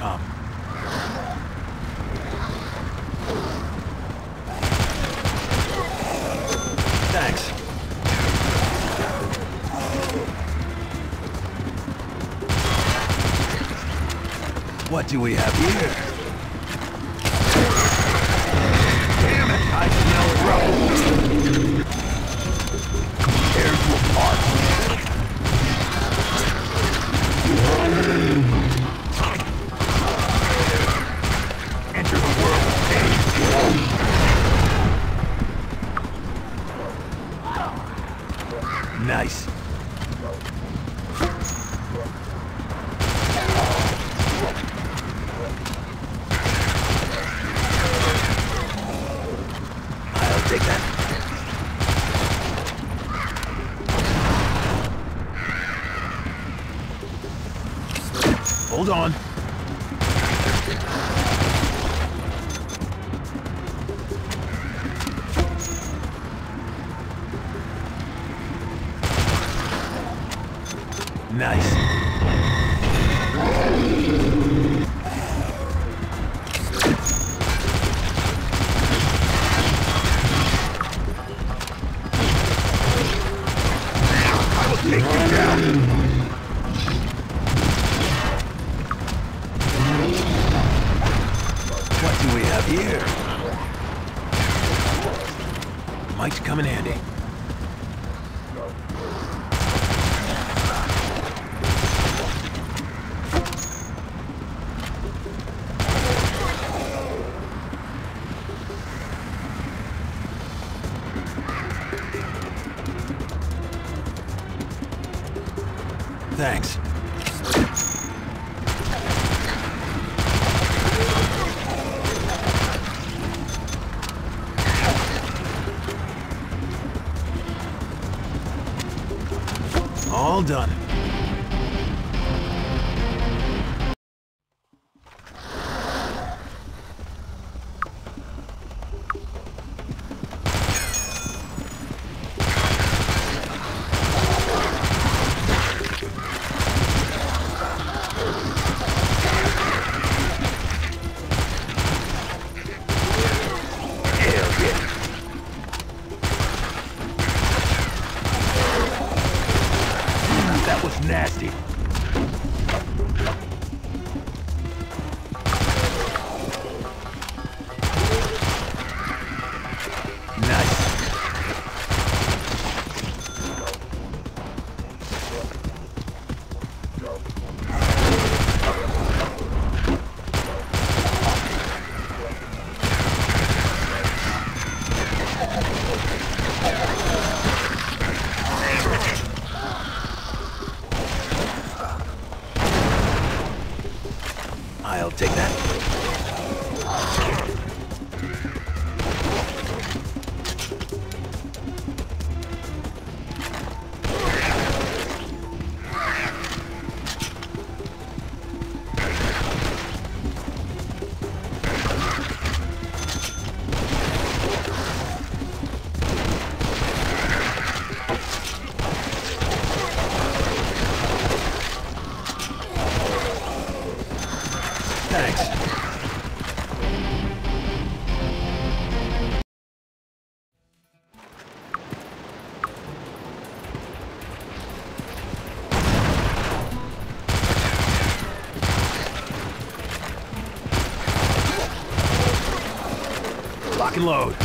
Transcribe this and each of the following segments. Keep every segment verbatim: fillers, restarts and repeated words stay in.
come. Thanks. What do we have here? Damn it! I smell trouble. Tear you apart. Enter the world of pain. Nice. Take that. Hold on. Nice. Take you down. What do we have here? Might come in handy. Thanks. All done. That was nasty. Nice. I'll take that. Thanks. Lock and load.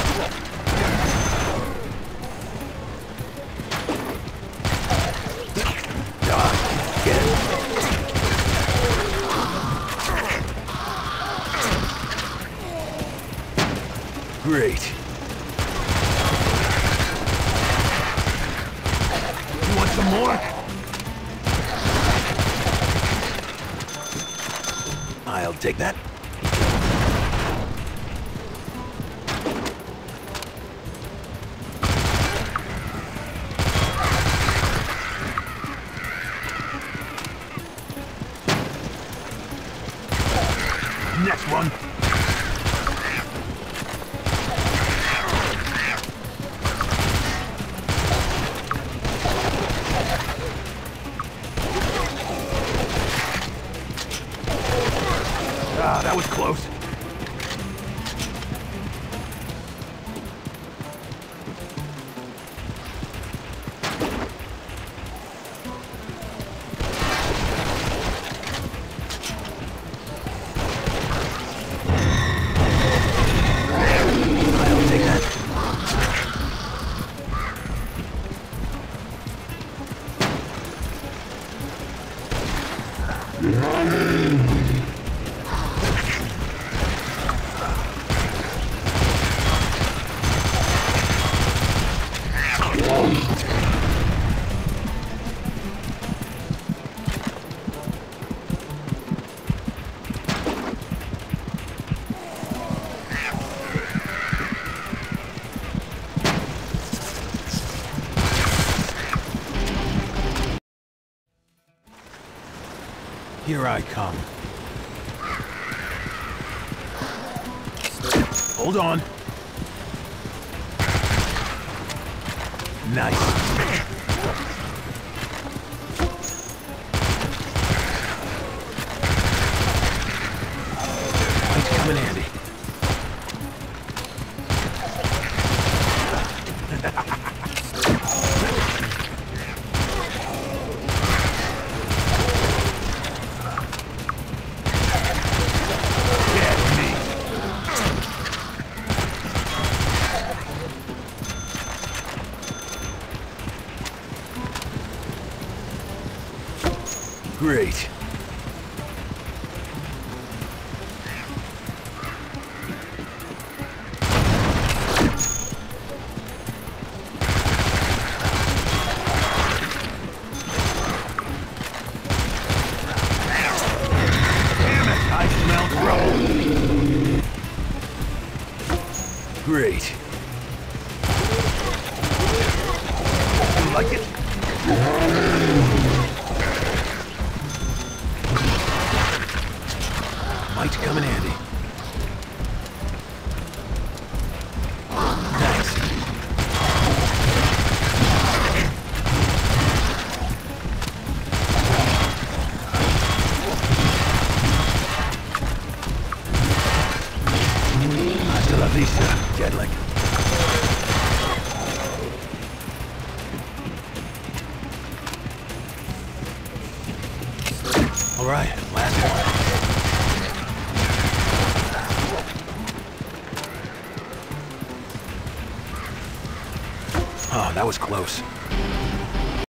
Get it. Great. You want some more? I'll take that. Next one. Ah, that was close. I'll take that. Here I come. Hold on. Nice. Might come in handy. Great. Damn it, I smell trouble. Great. You like it? Might come in handy. Nice. Hasta la vista, Jedlik. All right, last one. Oh, that was close.